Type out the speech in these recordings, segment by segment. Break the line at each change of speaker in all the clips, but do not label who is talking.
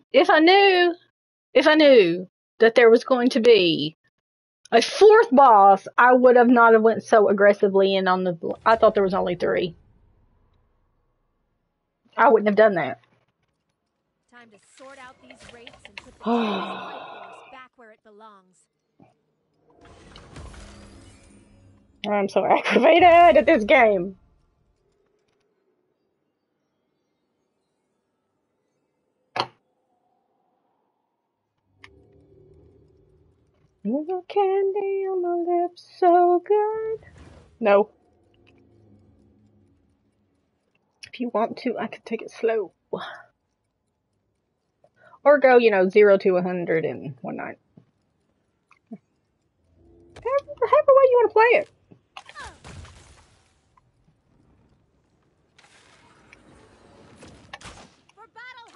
If I knew, if I knew that there was going to be a fourth boss, I would have not have went so aggressively in on the. I thought there was only three. I wouldn't have done that.
Time to sort out these wraiths and put the team's life force back where it belongs.
I'm so aggravated at this game. Little candy on my lips, so good. No. If you want to, I can take it slow. Or go, 0 to 100 in one night. However way you want to play it.
For Battle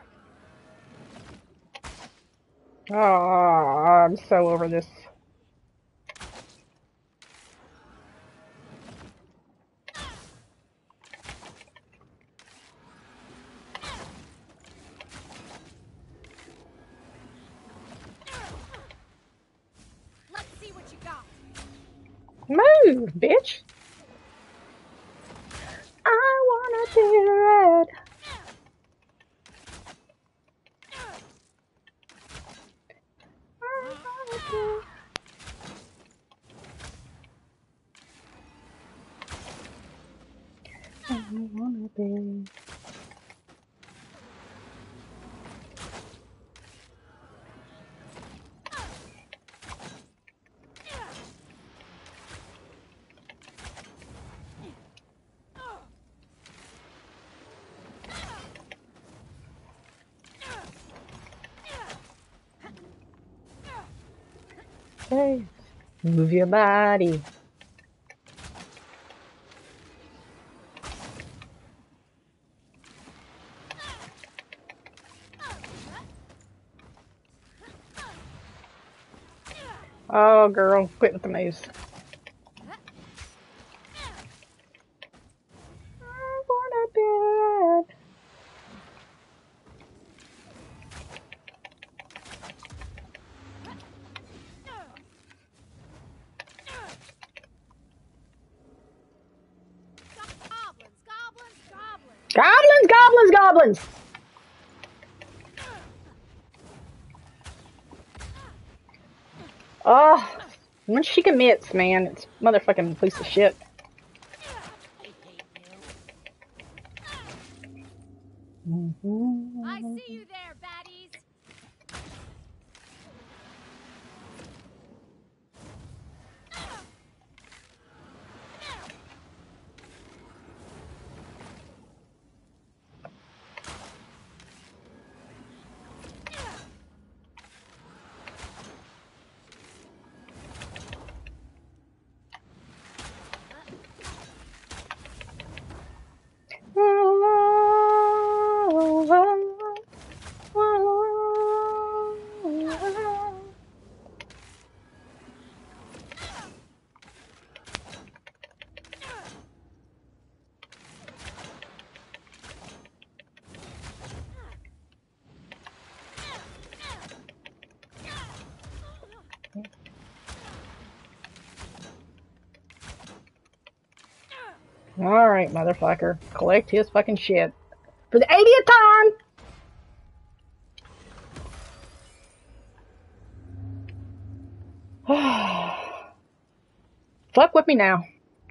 Hammer!
Oh, I'm so over this.
Let's see what you got.
Move, bitch. I wanna be red. I wanna be. Hey, move your body. Oh, girl, quit with the moves. I wanna be red.
Goblins, goblins, goblins!
Goblins, goblins, goblins! Oh, once she commits, man, it's motherfucking piece of shit.
I see you there, baddies! Alright, motherfucker. Collect his fucking shit. For the 80th time! Fuck with me now.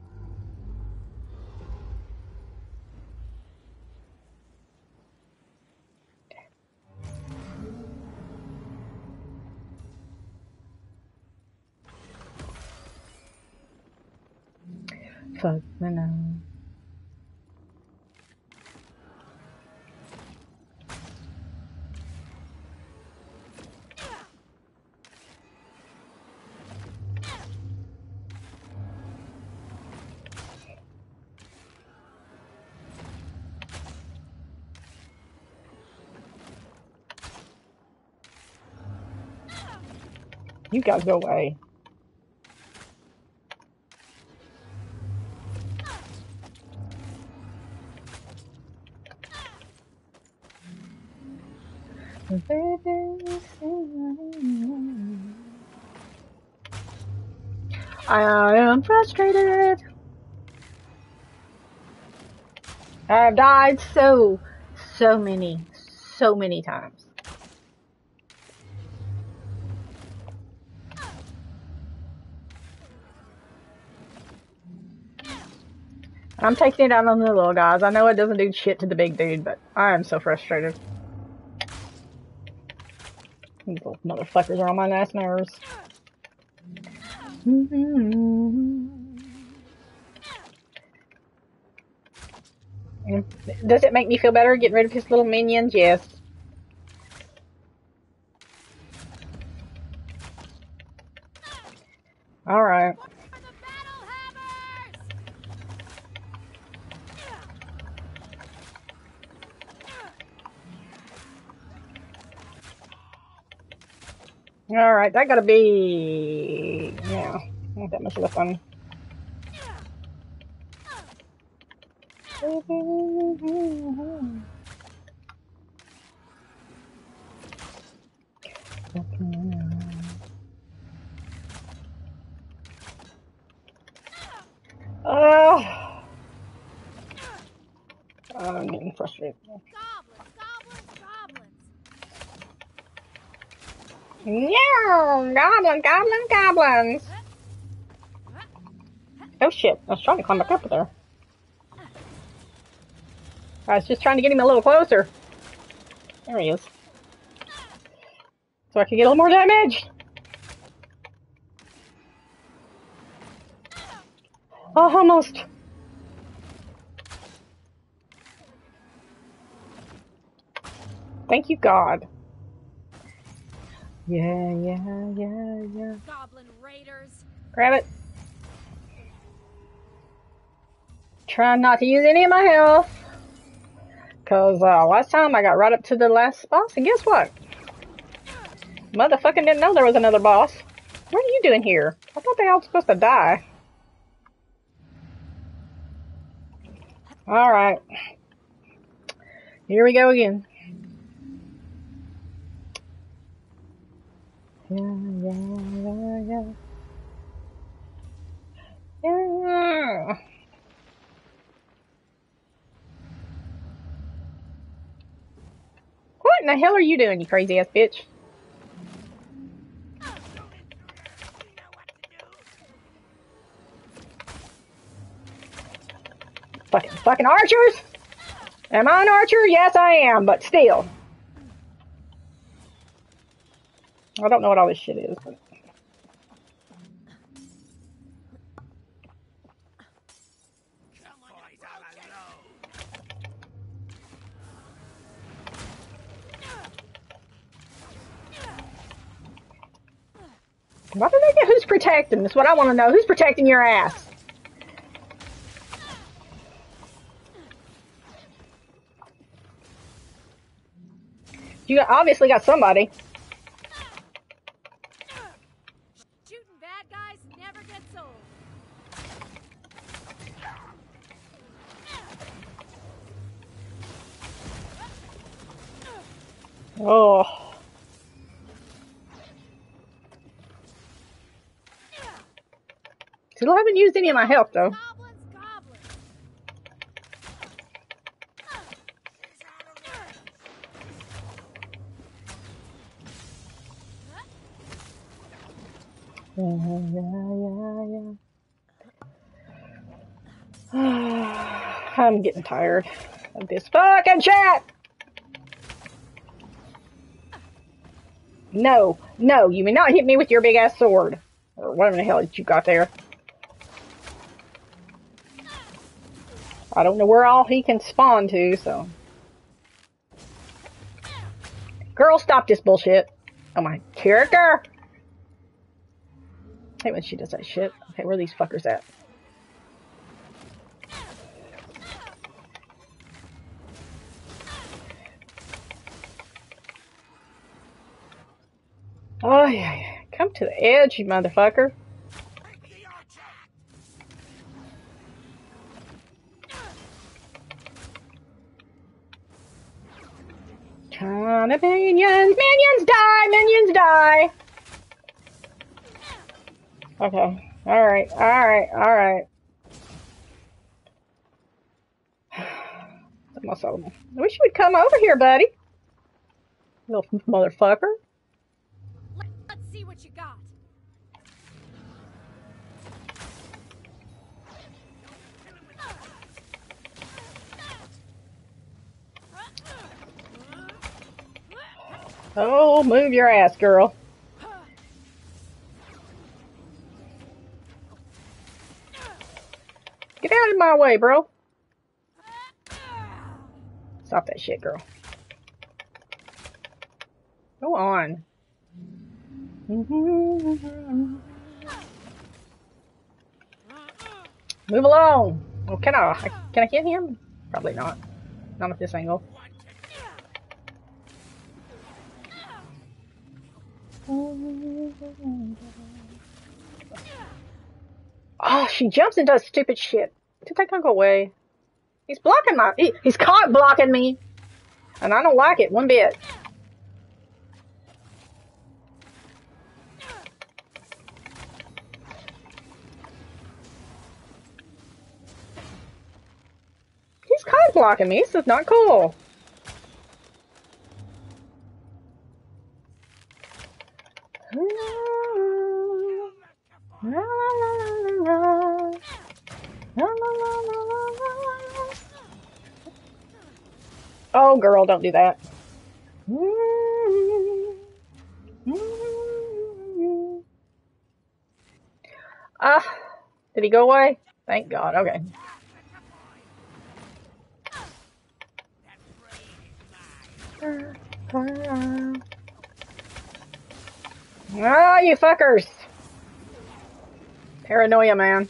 Fuck me now. You guys go away.
I am frustrated. I've died so many times. I'm taking it out on the little guys. I know it doesn't do shit to the big dude, but I am so frustrated. These little motherfuckers are on my last nerves. Does it make me feel better getting rid of his little minions? Yes. Alright. Alright, that gotta be... Yeah, not that much of a fun. I'm getting frustrated. Yeah, goblins. Oh shit, I was trying to climb back up there. I was just trying to get him a little closer. There he is. So I can get a little more damage. Oh, almost. Thank you, God. Yeah.
Goblin raiders.
Grab it. Trying not to use any of my health. Because last time I got right up to the last boss, and guess what? Motherfucking didn't know there was another boss. What are you doing here? I thought they all were supposed to die. Alright. Here we go again. Yeah. What in the hell are you doing, you crazy ass bitch? Fucking archers? Am I an archer? Yes, I am, but still. I don't know what all this shit is. But... Why do they get who's protecting? That's what I want to know. Who's protecting your ass? You obviously got somebody.
Shooting bad guys never gets old.
Oh. Still haven't used any of my health, though. Yeah. I'm getting tired of this fucking shit. No, you may not hit me with your big ass sword. Or whatever the hell that you got there. I don't know where all he can spawn to, so. Girl, stop this bullshit. Oh, my character. I hate when she does that shit. Okay, where are these fuckers at? Oh, yeah. Come to the edge, you motherfucker. The minions! Minions die! Minions die! Okay. Alright, alright, alright. I wish you would come over here, buddy. Little motherfucker.
Let's see what you got.
Oh, move your ass, girl. Get out of my way, bro. Stop that shit, girl. Go on. Move along. Oh, can I get him? Probably not. Not at this angle. Oh, she jumps and does stupid shit. Did that guy go away? He's blocking he's caught blocking me. And I don't like it one bit. He's caught blocking me. This is not cool. Oh, girl, don't do that. Did he go away? Thank God. Okay. Ah, you fuckers. Paranoia, man.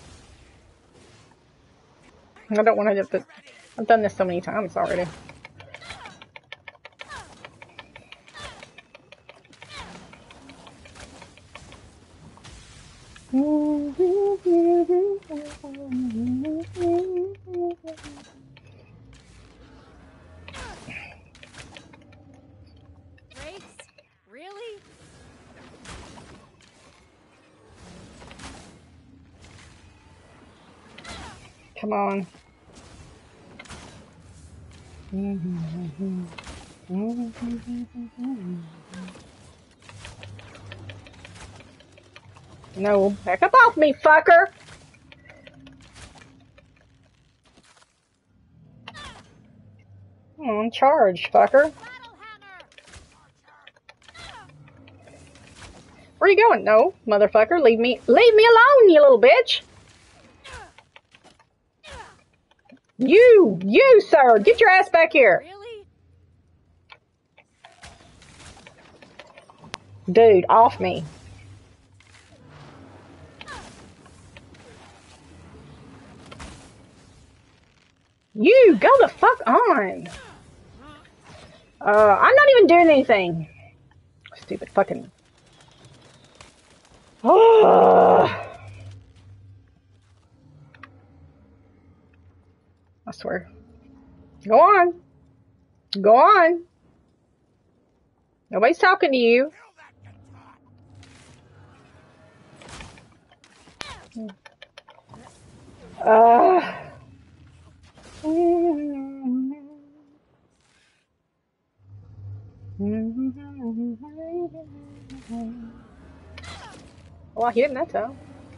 I don't want to do this. I've done this so many times already.
Wraiths? Really?
Come on. No, back up off me, fucker! Come on, charge, fucker. Where are you going? No, motherfucker, leave me alone, you little bitch! You, sir, get your ass back here!
Really?
Dude, off me. You, go the fuck on! I'm not even doing anything. Stupid fucking... I swear. Go on. Go on. Nobody's talking to you. Well, I hit him that time.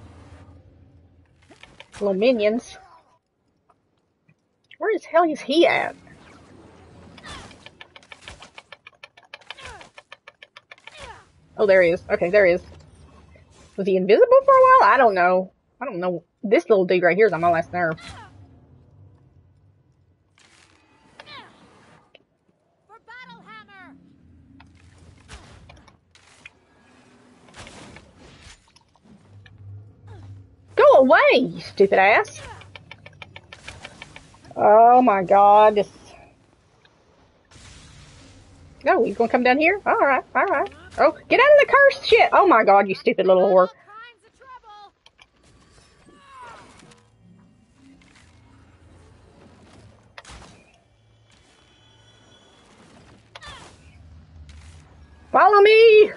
Little minions. Where the hell is he at? Oh, there he is. Okay, there he is. Was he invisible for a while? I don't know. I don't know. This little dude right here is on my last nerve.
For Battle Hammer!
Go away, you stupid ass. Oh my God. This... No, he's gonna come down here? Alright, alright. Oh, get out of the cursed shit! Oh my God, you stupid little whore. Follow me!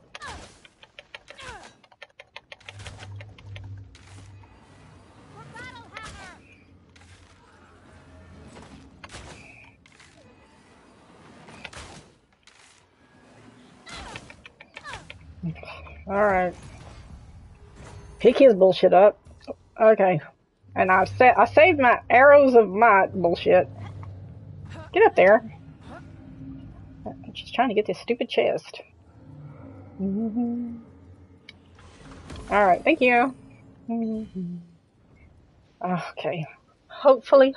Alright. Pick his bullshit up. Okay. And I saved my arrows of my bullshit. Get up there. I'm just trying to get this stupid chest. Alright, thank you. Okay. Hopefully.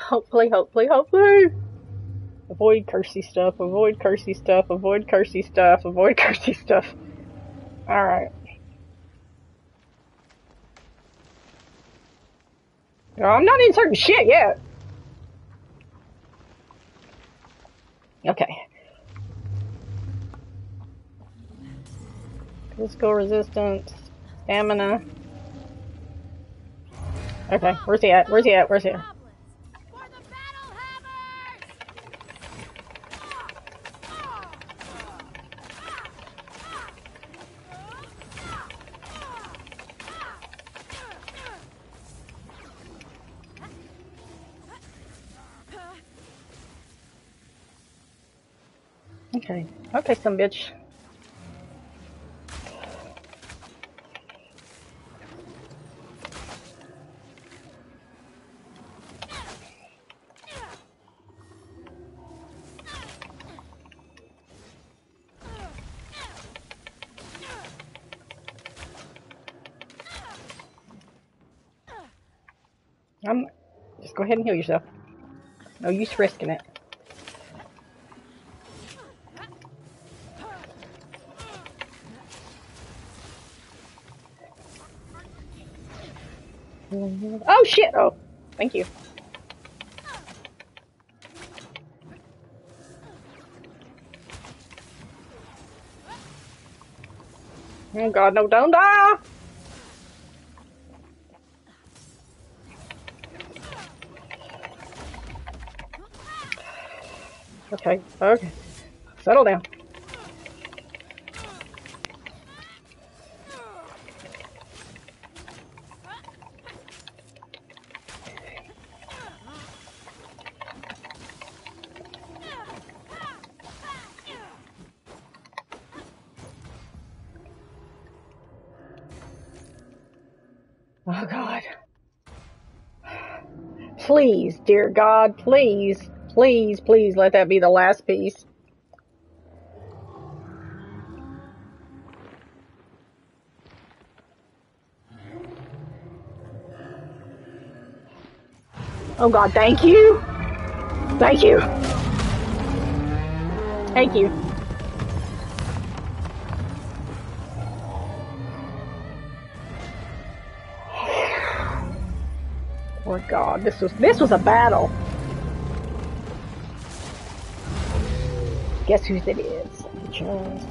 Avoid cursey stuff, avoid cursey stuff, avoid cursey stuff, avoid cursey stuff. Alright. No, I'm not inserting shit yet. Okay. Physical resistance, stamina. Okay, where's he at? Where's he at? Where's he at? Okay. Okay, some bitch. Just go ahead and heal yourself. No use risking it. Oh shit! Oh, thank you. Oh god, no, don't die! Okay, okay. Settle down. Oh god. Please, dear God, please, please, please let that be the last piece. Oh god, thank you! Thank you! Thank you. Oh god, this was a battle. Guess whose it is? Just...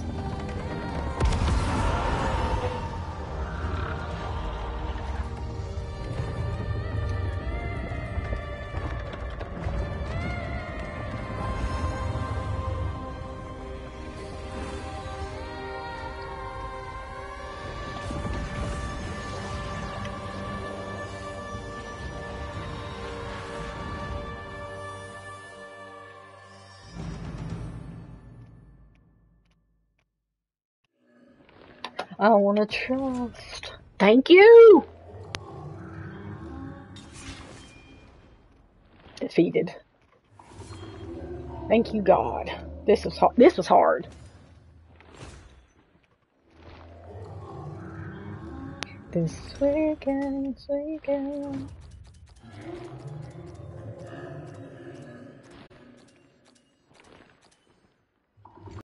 I wanna trust. Thank you! Defeated. Thank you, God. This was hard. This weekend.